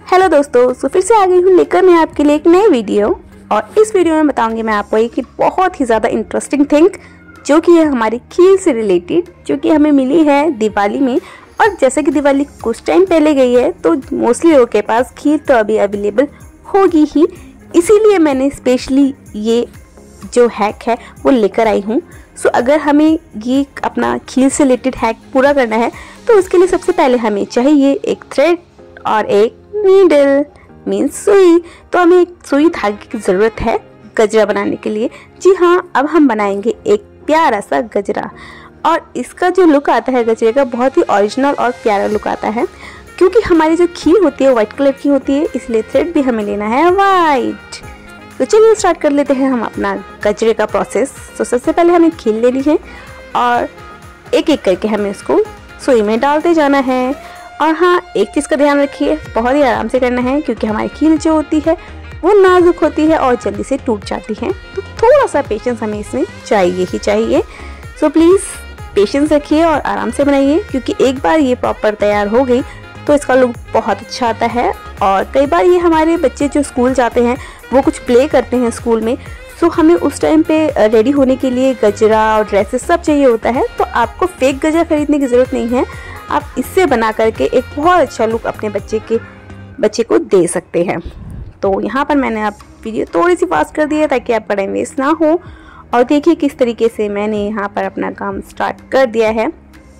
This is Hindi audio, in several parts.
हेलो दोस्तों, सो फिर से आ गई हूँ लेकर मैं आपके लिए एक नई वीडियो। और इस वीडियो में बताऊंगी मैं आपको एक बहुत ही ज़्यादा इंटरेस्टिंग थिंग जो कि है हमारी खीर से रिलेटेड, जो कि हमें मिली है दिवाली में। और जैसे कि दिवाली कुछ टाइम पहले गई है तो मोस्टली लोगों के पास खीर तो अभी अवेलेबल होगी ही, इसीलिए मैंने स्पेशली ये जो हैक है वो लेकर आई हूँ। सो अगर हमें ये अपना खीर से रिलेटेड हैक पूरा करना है तो उसके लिए सबसे पहले हमें चाहिए एक थ्रेड और एक नीडल मीन्स सुई। तो हमें एक सुई धागे की ज़रूरत है गजरा बनाने के लिए। जी हाँ, अब हम बनाएंगे एक प्यारा सा गजरा। और इसका जो लुक आता है गजरे का बहुत ही ओरिजिनल और प्यारा लुक आता है, क्योंकि हमारी जो खीर होती है वाइट कलर की होती है, इसलिए थ्रेड भी हमें लेना है वाइट। तो चलिए स्टार्ट कर लेते हैं हम अपना गजरे का प्रोसेस। तो सबसे पहले हमें खीर लेनी है और एक एक करके हमें उसको सुई में डालते जाना है। और हाँ, एक चीज़ का ध्यान रखिए, बहुत ही आराम से करना है क्योंकि हमारी खीर जो होती है वो नाजुक होती है और जल्दी से टूट जाती है। तो थोड़ा सा पेशेंस हमें इसमें चाहिए ही चाहिए। सो प्लीज़ पेशेंस रखिए और आराम से बनाइए, क्योंकि एक बार ये प्रॉपर तैयार हो गई तो इसका लुक बहुत अच्छा आता है। और कई बार ये हमारे बच्चे जो स्कूल जाते हैं वो कुछ प्ले करते हैं स्कूल में, सो हमें उस टाइम पे रेडी होने के लिए गजरा और ड्रेसेस सब चाहिए होता है। तो आपको फेक गजरा खरीदने की ज़रूरत नहीं है, आप इससे बना करके एक बहुत अच्छा लुक अपने बच्चे को दे सकते हैं। तो यहाँ पर मैंने आप वीडियो थोड़ी सी फास्ट कर दी है ताकि आपका टाइम वेस्ट ना हो। और देखिए किस तरीके से मैंने यहाँ पर अपना काम स्टार्ट कर दिया है।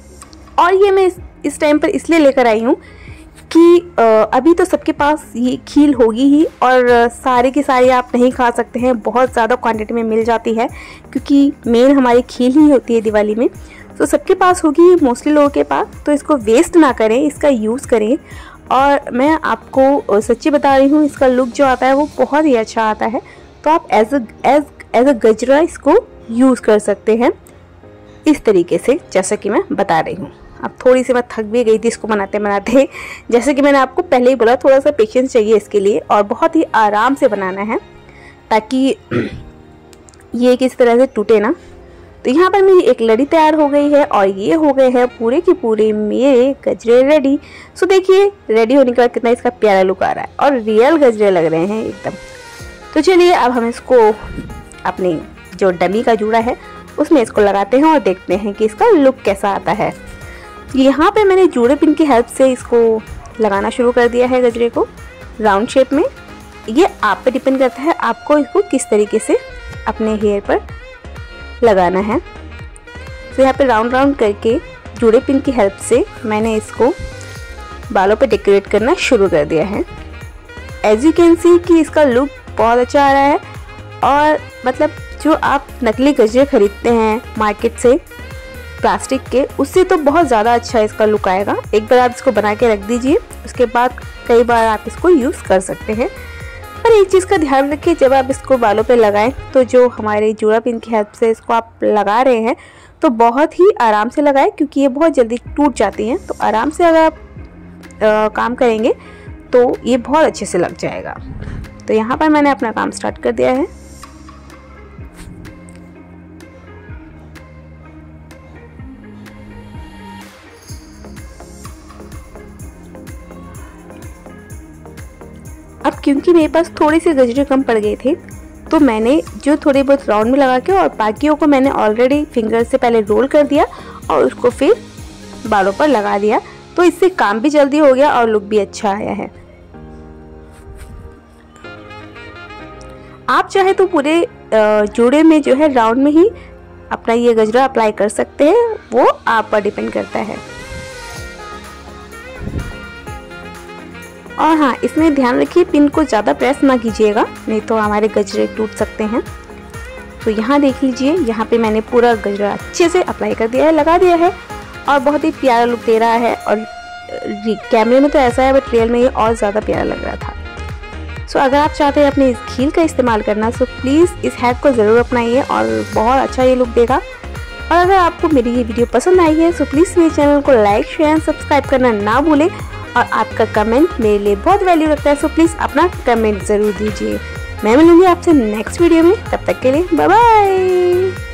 और ये मैं इस टाइम पर इसलिए लेकर आई हूँ कि अभी तो सबके पास ये खीर होगी ही, और सारे के सारे आप नहीं खा सकते हैं, बहुत ज़्यादा क्वांटिटी में मिल जाती है क्योंकि मेन हमारी खीर ही होती है दिवाली में। तो सबके पास होगी मोस्टली लोगों के पास, तो इसको वेस्ट ना करें, इसका यूज़ करें। और मैं आपको सच्ची बता रही हूँ, इसका लुक जो आता है वो बहुत ही अच्छा आता है। तो आप एज अ गजरा इसको यूज़ कर सकते हैं इस तरीके से, जैसा कि मैं बता रही हूँ। अब थोड़ी सी मैं थक भी गई थी इसको बनाते बनाते। जैसे कि मैंने आपको पहले ही बोला, थोड़ा सा पेशेंस चाहिए इसके लिए और बहुत ही आराम से बनाना है ताकि ये किसी तरह से टूटे ना। तो यहाँ पर मेरी एक लड़ी तैयार हो गई है और ये हो गए हैं पूरे के पूरे मेरे गजरे रेडी। सो देखिए रेडी होने के बाद कितना इसका प्यारा लुक आ रहा है और रियल गजरे लग रहे हैं एकदम। तो चलिए अब हम इसको अपने जो डमी का जूड़ा है उसमें इसको लगाते हैं और देखते हैं कि इसका लुक कैसा आता है। यहाँ पे मैंने जूड़े पिन की हेल्प से इसको लगाना शुरू कर दिया है गजरे को राउंड शेप में। ये आप पे डिपेंड करता है आपको इसको किस तरीके से अपने हेयर पर लगाना है। तो यहाँ पे राउंड राउंड करके जूड़े पिन की हेल्प से मैंने इसको बालों पे डेकोरेट करना शुरू कर दिया है। एज यू कैन सी कि इसका लुक बहुत अच्छा आ रहा है। और मतलब जो आप नकली गजरे खरीदते हैं मार्केट से प्लास्टिक के, उससे तो बहुत ज़्यादा अच्छा इसका लुक आएगा। एक बार आप इसको बना के रख दीजिए, उसके बाद कई बार आप इसको यूज़ कर सकते हैं। पर एक चीज़ का ध्यान रखिए, जब आप इसको बालों पे लगाएं तो जो हमारे जूड़ा पिन की हेल्प से इसको आप लगा रहे हैं तो बहुत ही आराम से लगाएं, क्योंकि ये बहुत जल्दी टूट जाती हैं। तो आराम से अगर आप काम करेंगे तो ये बहुत अच्छे से लग जाएगा। तो यहाँ पर मैंने अपना काम स्टार्ट कर दिया है। अब क्योंकि मेरे पास थोड़े से गजरे कम पड़ गए थे तो मैंने जो थोड़े बहुत राउंड में लगा के और बाकियों को मैंने ऑलरेडी फिंगर से पहले रोल कर दिया और उसको फिर बालों पर लगा दिया। तो इससे काम भी जल्दी हो गया और लुक भी अच्छा आया है। आप चाहे तो पूरे जूड़े में जो है राउंड में ही अपना ये गजरा अप्लाई कर सकते हैं, वो आप पर डिपेंड करता है। और हाँ, इसमें ध्यान रखिए पिन को ज़्यादा प्रेस ना कीजिएगा, नहीं तो हमारे गजरे टूट सकते हैं। तो यहाँ देख लीजिए, यहाँ पे मैंने पूरा गजरा अच्छे से अप्लाई कर दिया है, लगा दिया है और बहुत ही प्यारा लुक दे रहा है। और कैमरे में तो ऐसा है बट रियल में ये और ज़्यादा प्यारा लग रहा था। सो अगर आप चाहते हैं अपने इस खीर का इस्तेमाल करना, सो प्लीज़ इस हैक को ज़रूर अपनाइए और बहुत अच्छा ये लुक देगा। और अगर आपको मेरी ये वीडियो पसंद आई है सो प्लीज़ मेरे चैनल को लाइक शेयर एंड सब्सक्राइब करना ना भूलें। और आपका कमेंट मेरे लिए बहुत वैल्यू रखता है, सो प्लीज़ अपना कमेंट ज़रूर दीजिए। मैं मिलूंगी आपसे नेक्स्ट वीडियो में, तब तक के लिए बाय बाय।